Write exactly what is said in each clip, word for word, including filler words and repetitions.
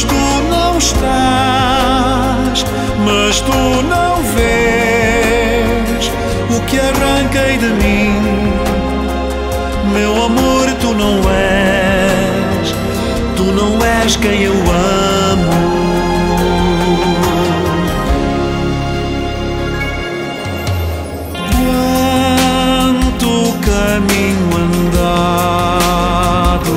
mas tu não estás, mas tu não vês o que arranquei de mim. Meu amor, tu não és, tu não és quem eu amo. Quanto caminho andado,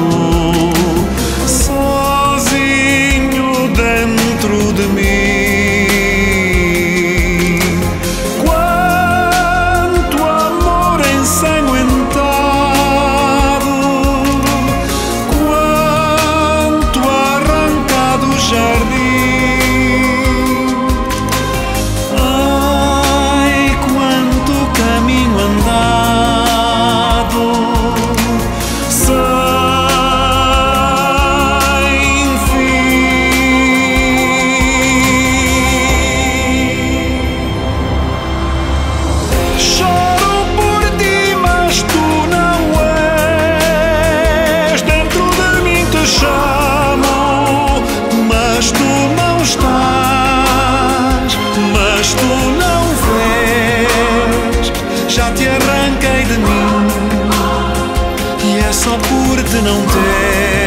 sozinho dentro de mim. Quanto amor ensanguentado, quanto arrancado jardim. Ai, quanto caminho andado, sem fim. Choro por ti, mas tu não és. Dentro de mim te chamo, mas tu não estás, mas tu não vês. Já te arranquei de mim, e é só por te não ter.